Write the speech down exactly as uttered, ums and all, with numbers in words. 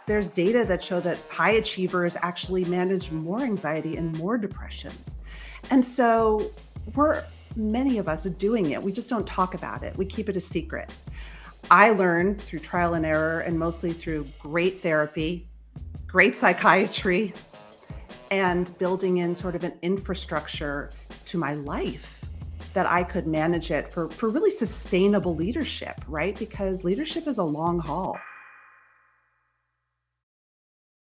there's data that show that high achievers actually manage more anxiety and more depression. And so we're, many of us are doing it. We just don't talk about it. We keep it a secret. I learned through trial and error and mostly through great therapy, great psychiatry, and building in sort of an infrastructure to my life that I could manage it for, for really sustainable leadership, right? Because leadership is a long haul.